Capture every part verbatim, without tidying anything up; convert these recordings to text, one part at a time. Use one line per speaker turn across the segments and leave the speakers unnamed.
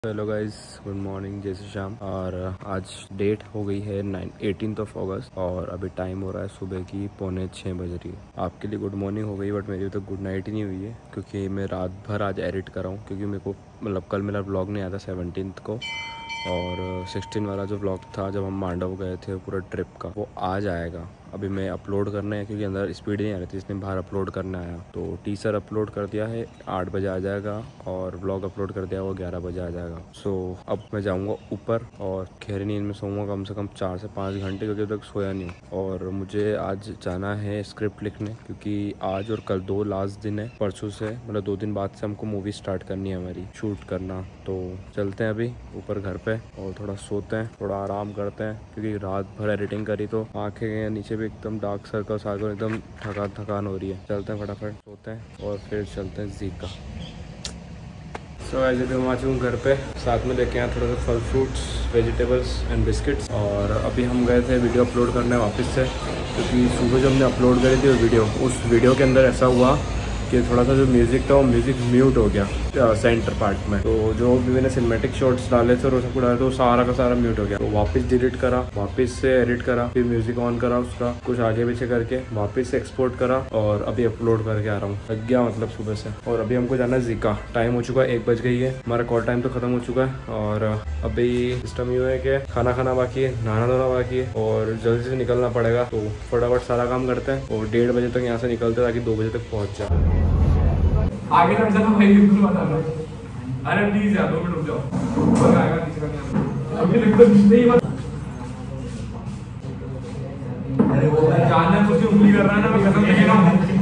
Hello guys, good morning, जय श्री श्याम। और आज डेट हो गई है नाइन एटीन ऑफ अगस्त और अभी टाइम हो रहा है सुबह की पौने छः बज रही है। आपके लिए गुड मॉर्निंग हो गई बट मेरी तो गुड नाइट ही नहीं हुई है, क्योंकि मैं रात भर आज एडिट कर रहा हूँ। क्योंकि मेरे को मतलब कल मेरा ब्लॉग नहीं आया था सेवनटीन को, और सिक्सटीन वाला जो ब्लॉग था जब हम मांडव गए थे पूरा ट्रिप का, वो आज आएगा। अभी मैं अपलोड करना है क्योंकि अंदर स्पीड नहीं आ रही थी, इसलिए बाहर अपलोड करना आया। तो टीजर अपलोड कर दिया है, आठ बजे आ जाएगा, और ब्लॉग अपलोड कर दिया वो ग्यारह बजे आ जाएगा। सो अब मैं जाऊंगा ऊपर और गहरी नींद में सोऊंगा कम से कम चार से पाँच घंटे, क्योंकि अभी तक सोया नहीं हूँ। और मुझे आज जाना है स्क्रिप्ट लिखने, क्योंकि आज और कल दो लास्ट दिन है। परसों से मतलब दो दिन बाद से हमको मूवी स्टार्ट करनी है, हमारी शूट करना। तो चलते हैं अभी ऊपर घर पे और थोड़ा सोते हैं, थोड़ा आराम करते हैं, क्योंकि रात भर एडिटिंग करी तो आंखें नीचे भी एकदम डार्क सर्कल्स आ गए, एकदम थकान थकान हो रही है। चलते हैं फटाफट सोते हैं और फिर चलते हैं जीका। सो ऐसे भी हम आ चुके घर पे, साथ में लेके आए थोड़ा सा फल फ्रूट्स, वेजिटेबल्स एंड बिस्किट्स। और अभी हम गए थे वीडियो अपलोड करने वापस से, क्योंकि सुबह जो हमने अपलोड करी थी वो वीडियो, उस वीडियो के अंदर ऐसा हुआ कि थोड़ा सा जो म्यूज़िक था वो म्यूज़िक म्यूट हो गया सेंटर पार्ट में। तो जो भी मैंने सिनेमैटिक शॉट्स डाले थे और वो सब डाले थे वो सारा का सारा म्यूट हो गया। तो वापस डिलीट करा, वापस से एडिट करा, फिर म्यूज़िक ऑन करा, उसका कुछ आगे पीछे करके वापस से एक्सपोर्ट करा और अभी अपलोड करके आ रहा हूँ। लग गया मतलब सुबह से। और अभी हमको जाना है जीका। टाइम हो चुका है, एक बज गई है, हमारा कॉल टाइम तो खत्म हो चुका है। और अभी सिस्टम यूँ है कि खाना खाना बाकी है, नहाना धोना बाकी है और जल्दी से निकलना पड़ेगा। तो फटाफट सारा काम करते हैं और डेढ़ बजे तक यहाँ से निकलते ताकि दो बजे तक पहुँच जाए।
आगे ना जाना भाई, बिल्कुल बता दो। अरे प्लीज यार दो मिनट रुक जाओ, और आएगा पीछे का अभी एकदम नहीं बता। अरे वो जाना कुछ उंगली कर रहा है ना, मैं खत्म नहीं रहा हूं।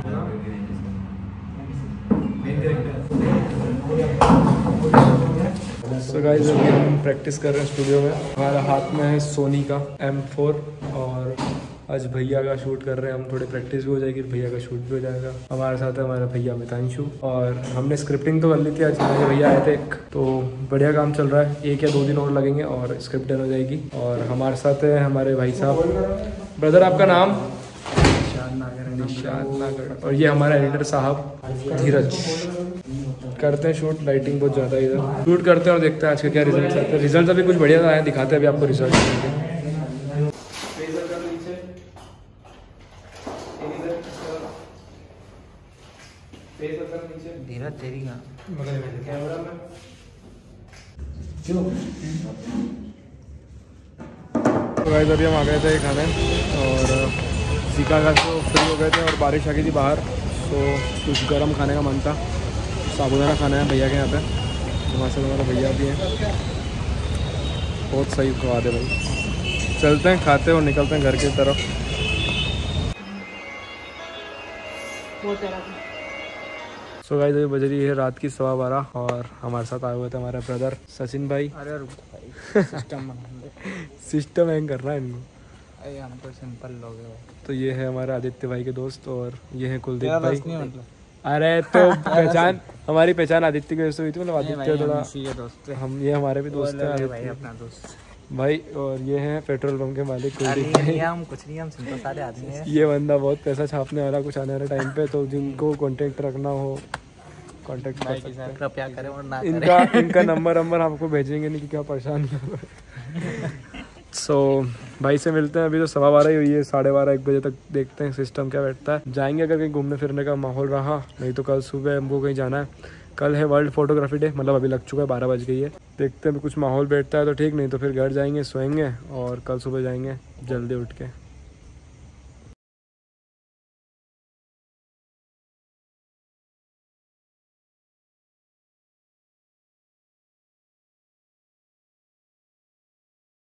सो गाइस, अभी हम प्रैक्टिस कर रहे हैं स्टूडियो में। हमारा हाथ में है सोनी का एम फोर और आज भैया का शूट कर रहे हैं हम। थोड़ी प्रैक्टिस भी हो जाएगी, भैया का शूट भी हो जाएगा। हमारे साथ है हमारा भैया मितांशु। और हमने स्क्रिप्टिंग तो कर ली थी, आज मेरे भैया आए थे एक, तो बढ़िया काम चल रहा है। एक या दो दिन और लगेंगे और स्क्रिप्ट डन हो जाएगी। और हमारे साथ है हमारे भाई साहब। ब्रदर आपका नाम? निशांत नागर। और ये हमारा एडिटर साहब धीरज। करते हैं शूट, लाइटिंग बहुत ज़्यादा इधर। शूट करते हैं और देखते हैं आज का क्या रिजल्ट आते हैं। रिजल्ट अभी कुछ बढ़िया आए, दिखाते हैं अभी आपको रिजल्ट।
धीरज तेरी का
कैमरा में
क्यों? तो गाइस अभी हम आ गए थे खाने और जीका का तो फ्री हो गए थे और बारिश आ गई थी बाहर, तो कुछ गर्म खाने का मन था। साबुदाना खाना है भैया के यहाँ पे, हमारे साथ हमारा भैया भी है। बहुत सही खवा दे भाई। चलते हैं, खाते हैं और निकलते हैं घर की तरफ। सो गाइस अभी बज रही है रात की सवा बारह और हमारे साथ आए हुए थे हमारे ब्रदर सचिन भाई।
अरे भाई सिस्टम
सिस्टम हैंग कर रहा है इनको।
अरे हम तो सिंपल लोग हैं।
तो ये है हमारे आदित्य भाई के दोस्त और ये है कुलदीप भाई।
मतलब
अरे तो पहचान, हमारी पहचान आदित्य की वजह से हुई थी। मतलब आदित्य थोड़ा
दोस्त
हम, ये हमारे भी दोस्त हैं
भाई, अपना दोस्त
भाई। और ये हैं पेट्रोल पंप के मालिक कुलदीप भाई।
हम कुछ नहीं, हम सिंपल सारे आदमी हैं।
ये बंदा बहुत पैसा छापने वाला कुछ आने वाले टाइम पे, तो जिनको कॉन्टेक्ट रखना हो कॉन्टेक्ट कर सकते हैं।
कृपया करें और ना
इनका इनका नंबर नंबर आपको भेजेंगे नहीं, क्या परेशान सो so, भाई से मिलते हैं। अभी तो सवा बारह ही हुई है, साढ़े बारह एक बजे तक देखते हैं सिस्टम क्या बैठता है। जाएंगे अगर कहीं घूमने फिरने का माहौल रहा, नहीं तो कल सुबह हमको कहीं जाना है। कल है वर्ल्ड फोटोग्राफी डे, मतलब अभी लग चुका है, बारह बज गई है। देखते हैं कुछ माहौल बैठता है तो ठीक, नहीं तो फिर घर जाएंगे, सोएंगे और कल सुबह जाएंगे जल्दी उठ के।